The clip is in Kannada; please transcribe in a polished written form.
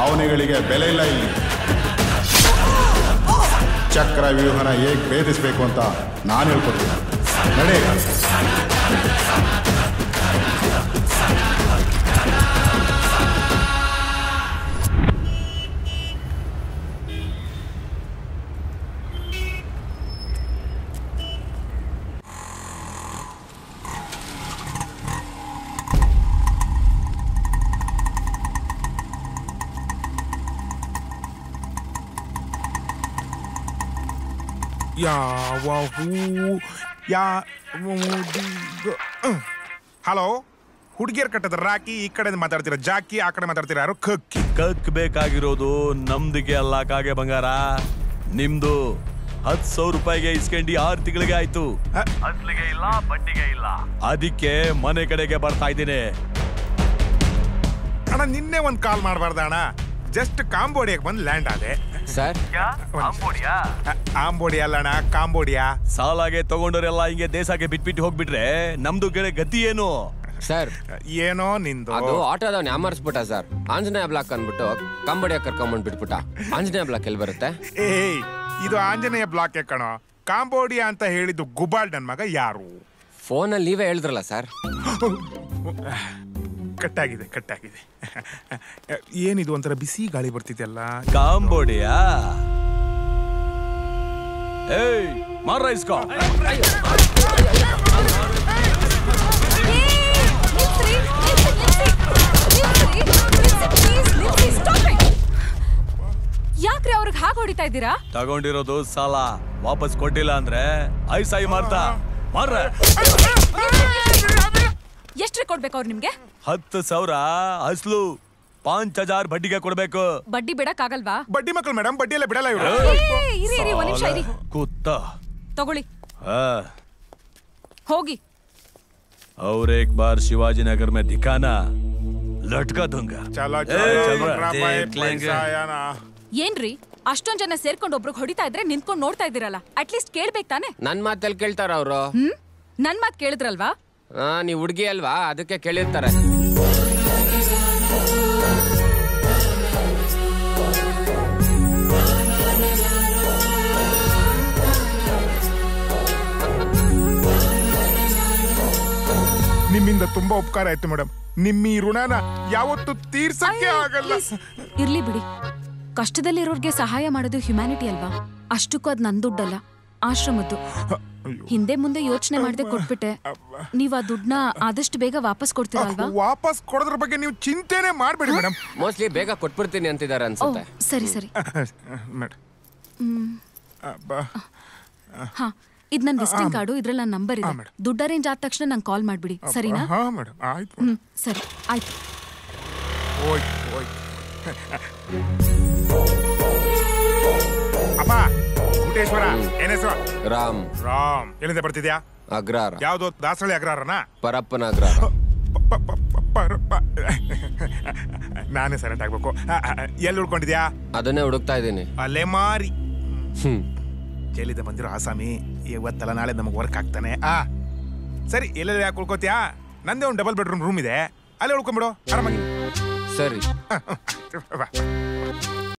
ಭಾವನೆಗಳಿಗೆ ಬೆಲೆ ಇಲ್ಲ ಇಲ್ಲಿ. ಚಕ್ರ ವ್ಯೂಹನ ಹೇಗೆ ಭೇದಿಸಬೇಕು ಅಂತ ನಾನು ಹೇಳ್ಕೊಡ್ತೀನಿ. ನಡೆ. ಹಲೋ, ಹುಡುಗಿಯರ್ ಕಟ್ಟದ ರಾಕಿ, ಈ ಕಡೆ ಮಾತಾಡ್ತೀರಾ ಜಾಕಿ, ಆ ಕಡೆ ಮಾತಾಡ್ತೀರಾ ಯಾರು ಕಕ್ಕಿ. ಕಕ್ ಬೇಕಾಗಿರೋದು ನಮ್ದಿಗೆ ಅಲ್ಲ ಕಾಗೆ ಬಂಗಾರ, ನಿಮ್ದು 10,000 ರೂಪಾಯಿಗೆ ಇಸ್ಕೊಂಡಿ 6 ತಿಂಗಳಿಗೆ ಆಯ್ತು. ಅಸ್ಲಿಗೆ ಇಲ್ಲ, ಬಡ್ಡಿಗೆ ಇಲ್ಲ. ಅದಕ್ಕೆ ಮನೆ ಕಡೆಗೆ ಬರ್ತಾ ಇದ್ದೀನಿ. ಅಣ್ಣ ನಿನ್ನೆ ಒಂದ್ ಕಾಲ್ ಮಾಡಬಾರ್ದ ಅಣ್ಣ, ಜಸ್ಟ್ ಕಾಂಬೋಡಿಯಾಗ ಬಂದು ಲ್ಯಾಂಡ್ ಆದೆ ಸರ್. ಆಂಬೋಡಿಯಾ ಅಲ್ಲ ಅಣ್ಣ, ಕಾಂಬೋಡಿಯಾ. ಸಾಲಾಗೆ ತಗೊಂಡವರೆಲ್ಲ ಹಿಂಗೆ ದೇಶಕ್ಕೆ ಬಿಟ್ಬಿಟ್ಟು ಹೋಗ್ಬಿಟ್ರೆ ನಮ್ದು ಕಡೆ ಗತಿ ಏನು ಸರ್? ಏನೋ ನಿಂದು ಅದು ಆಟೋದವ್ನ ಯಾಮರ್ಸ್ಬಿಟ್ಟ ಸರ್. ಆಂಜನೇಯ ಬ್ಲಾಕ್ ಅಂದ್ಬಿಟ್ಟು ಕಾಂಬೋಡಿಯಾ ಕರ್ಕೊಂಡ್ ಬಿಟ್ಬಿಟ್ಟ. ಆಂಜನೇಯ ಬ್ಲಾಕ್ ಎಲ್ಲಿ ಬರುತ್ತೆ? ಏಯ್, ಇದು ಆಂಜನೇಯ ಬ್ಲಾಕ್ ಕಣೋ. ಕಾಂಬೋಡಿಯಾ ಅಂತ ಹೇಳಿದ್ದು ಗುಬಾಲ್ ನನ್ ಮಗ ಯಾರು? ಫೋನಲ್ಲಿ ನೀವೇ ಹೇಳಿದ್ರಲ್ಲ ಸರ್. ಕಟ್ಟಾಗಿದೆ. ಏನಿದು ಒಂಥರ ಬಿಸಿ ಗಾಳಿ ಬರ್ತಿದೆಯಲ್ಲ? ಕಾಂಬೋಡಿಯಾ. ಏಯ್ ಮಾರ ಇಸ್ಕೋ. ಯಾಕ್ರೆ ಅವ್ರಿಗೆ ಹಾಗೆ ಹೊಡಿತಾ ಇದ್ದೀರಾ? ತಗೊಂಡಿರೋದು ಸಾಲ ವಾಪಸ್ ಕೊಟ್ಟಿಲ್ಲ ಅಂದ್ರೆ ಐಸಾಯಿ ಮಾರ್ತಾ ಮಾರ. ಎಷ್ಟ್ರೆ ಕೊಡ್ಬೇಕು ಅವ್ರು ನಿಮ್ಗೆ? 10,000 ಅಸ್ಲು, 5,000 ಬಡ್ಡಿಗೆ ಕೊಡ್ಬೇಕು. ಬಡ್ಡಿ ಬಿಡಕ್ಕಾಗಲ್ವಾ? ಬಡ್ಡಿ ಮಕ್ಕಳು ಮೇಡಮ್, ಬಡ್ಡಿ ಎಲ್ಲ ಬಿಡಲ್ಲ ಇವ್ರು. ಇರಿ ಒಂದ್ ನಿಮಿಷ ಇರಿ. ಕೂತ ತಗೊಳ್ಳಿ, ಹೋಗಿ. और एक बार शिवाजी नगर में दिखाना, लटका दूंगा. ಚಲೋ ಏನ್ರಿ ಅಷ್ಟೊಂದ್ ಜನ ಸೇರ್ಕೊಂಡು ಒಬ್ರಿಗೆ ಹೊಡಿತಾ ಇದ್ರೆ ನಿಂತ್ಕೊಂಡು ನೋಡ್ತಾ ಇದ್ದೀರಲ್ಲ, ಅಟ್ಲೀಸ್ಟ್ ಕೇಳ್ಬೇಕು ತಾನೆ? ನನ್ ಮಾತಲ್ಲಿ ಕೇಳ್ತಾರ ಅವರು. ನನ್ ಮಾತ್ ಕೇಳಿದ್ರಲ್ವಾ? ನೀವ್ ಹುಡ್ಗಿ ಅಲ್ವಾ, ಅದಕ್ಕೆ ಕೇಳಿರ್ತಾರೆ. ನಿಮ್ಮಿಂದ ತುಂಬಾ ಉಪಕಾರ ಆಯ್ತು ಮೇಡಮ್. ನಿಮ್ಮ ಈ ಋಣನ ಯಾವತ್ತು ತೀರ್ಸಕ್ಕೆ ಆಗಲ್ಲ. ಇರ್ಲಿ ಬಿಡಿ, ಕಷ್ಟದಲ್ಲಿರೋರ್ಗೆ ಸಹಾಯ ಮಾಡೋದು ಹ್ಯುಮ್ಯಾನಿಟಿ ಅಲ್ವಾ? ಅಷ್ಟಕ್ಕೂ ಅದ್ ನನ್ ದುಡ್ಡಲ್ಲ, ಆಶ್ರಮದ್ದು. ಹಿಂದೆ ಮುಂದೆ ಯೋಚನೆ ಮಾಡದೆ ಕೊಟ್ಬಿಟ್ಟೆ. ನೀವ್ ಆ ದುಡ್ಡನ್ನ ಆದಷ್ಟು ಬೇಗ ವಾಪಸ್ ಕೊಡ್ತೀರಲ್ವಾ? ವಾಪಸ್ ಕೊಡೋದ್ರ ಬಗ್ಗೆ ನೀವು ಚಿಂತೆನೆ ಮಾಡ್ಬೇಡಿ ಮೇಡಮ್. ಮೋಸ್ಟ್ಲಿ ಬೇಗ ಕೊಟ್ಬಿಡ್ತೀನಿ ಅಂತಿದ್ದಾರೆ ಅನ್ಸುತ್ತೆ. ಸರಿ. ಹಾ, ಇದ್ ನನ್ ವಿಸಿಟಿಂಗ್ ಕಾರ್ಡು, ಇದ್ರಲ್ಲಿ ನನ್ನ ನಂಬರ್ ಇದೆ. ದುಡ್ಡು ಅರೇಂಜ್ ಆದ ತಕ್ಷಣ ನಂಗೆ ಕಾಲ್ ಮಾಡ್ಬಿಡಿ, ಸರಿನಾ? ಸರಿ, ಆಯ್ತು. ಅಪ್ಪ ಗುಟೇಶ್ವರ, ಏನ್ ಹೆಸರು? ರಾಮ್. ಎಲ್ಲಿಂದ ಬರ್ತಿದ್ಯಾ? ಅಗ್ರಾರ. ಯಾವ್ದು? ದಾಸರಳ್ಳಿ ಅಗ್ರಾರನ? ಪರಪ್ಪನ ಅಗ್ರಾರ. ನಾನೇ ಸರೆಂಟ್ ಆಗ್ಬೇಕು. ಎಲ್ಲಿ ಉಳ್ಕೊಂಡಿದ್ಯಾ? ಅದನ್ನೇ ಹುಡುಕ್ತಾ ಇದ್ದೀನಿ. ಅಲ್ಲೇ ಮಾರಿ ಜೈಲಿಂದ ಬಂದಿರೋ ಆಸಾಮಿ ಇವತ್ತಲ್ಲ ನಾಳೆ ನಮಗೆ ವರ್ಕ್ ಆಗ್ತಾನೆ. ಸರಿ, ಎಲ್ಲೆಲ್ಲ ಯಾಕೆ ಉಳ್ಕೋತೀಯಾ? ನಂದೇ ಒಂದು ಡಬಲ್ ಬೆಡ್ರೂಮ್ ರೂಮ್ ಇದೆ, ಅಲ್ಲೇ ಉಳ್ಕೊಂಡ್ಬಿಡು ಆರಾಮಾಗಿ. ಸರಿ.